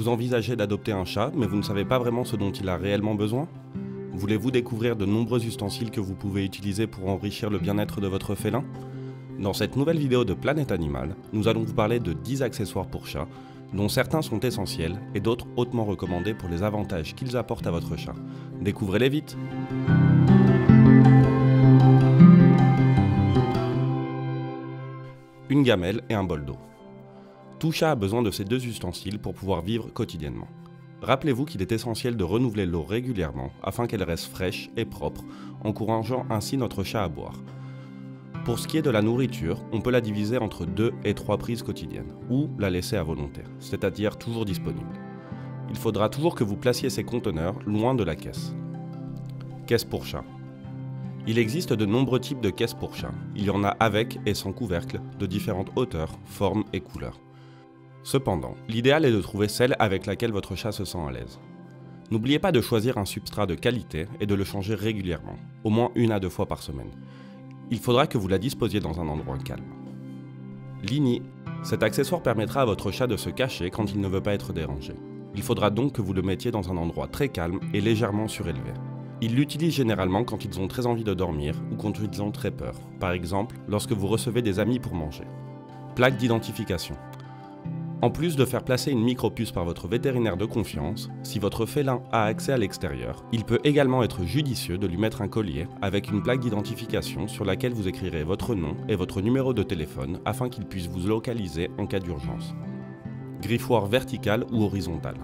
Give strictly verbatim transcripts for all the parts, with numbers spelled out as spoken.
Vous envisagez d'adopter un chat, mais vous ne savez pas vraiment ce dont il a réellement besoin? Voulez-vous découvrir de nombreux ustensiles que vous pouvez utiliser pour enrichir le bien-être de votre félin? Dans cette nouvelle vidéo de Planète Animal, nous allons vous parler de dix accessoires pour chat, dont certains sont essentiels et d'autres hautement recommandés pour les avantages qu'ils apportent à votre chat. Découvrez-les vite! Une gamelle et un bol d'eau. Tout chat a besoin de ces deux ustensiles pour pouvoir vivre quotidiennement. Rappelez-vous qu'il est essentiel de renouveler l'eau régulièrement afin qu'elle reste fraîche et propre, encourageant ainsi notre chat à boire. Pour ce qui est de la nourriture, on peut la diviser entre deux et trois prises quotidiennes, ou la laisser à volonté, c'est-à-dire toujours disponible. Il faudra toujours que vous placiez ces conteneurs loin de la caisse. Caisse pour chat. Il existe de nombreux types de caisses pour chat. Il y en a avec et sans couvercle, de différentes hauteurs, formes et couleurs. Cependant, l'idéal est de trouver celle avec laquelle votre chat se sent à l'aise. N'oubliez pas de choisir un substrat de qualité et de le changer régulièrement, au moins une à deux fois par semaine. Il faudra que vous la disposiez dans un endroit calme. Lini. Cet accessoire permettra à votre chat de se cacher quand il ne veut pas être dérangé. Il faudra donc que vous le mettiez dans un endroit très calme et légèrement surélevé. Ils l'utilisent généralement quand ils ont très envie de dormir ou quand ils ont très peur, par exemple lorsque vous recevez des amis pour manger. Plaque d'identification. En plus de faire placer une micropuce par votre vétérinaire de confiance, si votre félin a accès à l'extérieur, il peut également être judicieux de lui mettre un collier avec une plaque d'identification sur laquelle vous écrirez votre nom et votre numéro de téléphone afin qu'il puisse vous localiser en cas d'urgence. Griffoir vertical ou horizontal.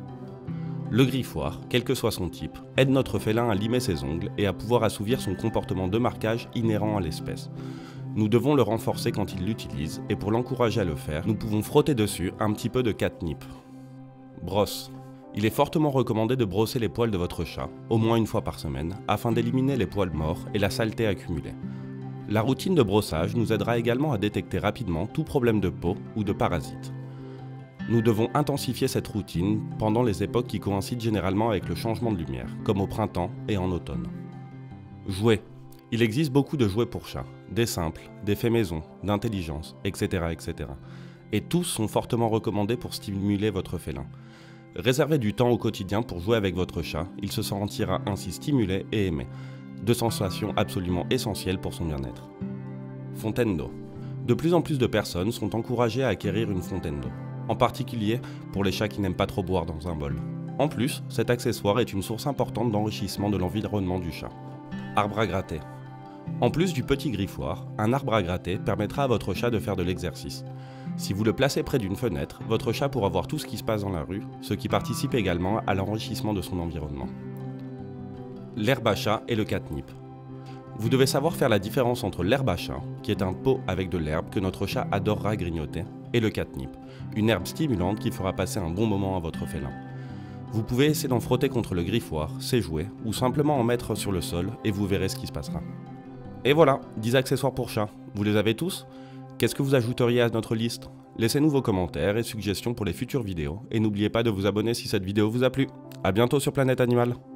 Le griffoir, quel que soit son type, aide notre félin à limer ses ongles et à pouvoir assouvir son comportement de marquage inhérent à l'espèce. Nous devons le renforcer quand il l'utilise et pour l'encourager à le faire, nous pouvons frotter dessus un petit peu de catnip. Brosse. Il est fortement recommandé de brosser les poils de votre chat, au moins une fois par semaine, afin d'éliminer les poils morts et la saleté accumulée. La routine de brossage nous aidera également à détecter rapidement tout problème de peau ou de parasites. Nous devons intensifier cette routine pendant les époques qui coïncident généralement avec le changement de lumière, comme au printemps et en automne. Jouets. Il existe beaucoup de jouets pour chat, des simples, des faits maison, d'intelligence, et cetera, et cetera. Et tous sont fortement recommandés pour stimuler votre félin. Réservez du temps au quotidien pour jouer avec votre chat, il se sentira ainsi stimulé et aimé. Deux sensations absolument essentielles pour son bien-être. Fontaine d'eau. De plus en plus de personnes sont encouragées à acquérir une fontaine d'eau, en particulier pour les chats qui n'aiment pas trop boire dans un bol. En plus, cet accessoire est une source importante d'enrichissement de l'environnement du chat. Arbre à gratter. En plus du petit griffoir, un arbre à gratter permettra à votre chat de faire de l'exercice. Si vous le placez près d'une fenêtre, votre chat pourra voir tout ce qui se passe dans la rue, ce qui participe également à l'enrichissement de son environnement. L'herbe à chat et le catnip. Vous devez savoir faire la différence entre l'herbe à chat, qui est un pot avec de l'herbe que notre chat adorera grignoter, et le catnip, une herbe stimulante qui fera passer un bon moment à votre félin. Vous pouvez essayer d'en frotter contre le griffoir, ses jouets, ou simplement en mettre sur le sol et vous verrez ce qui se passera. Et voilà, dix accessoires pour chat. Vous les avez tous? Qu'est-ce que vous ajouteriez à notre liste? Laissez-nous vos commentaires et suggestions pour les futures vidéos, et n'oubliez pas de vous abonner si cette vidéo vous a plu. A bientôt sur Planète Animal.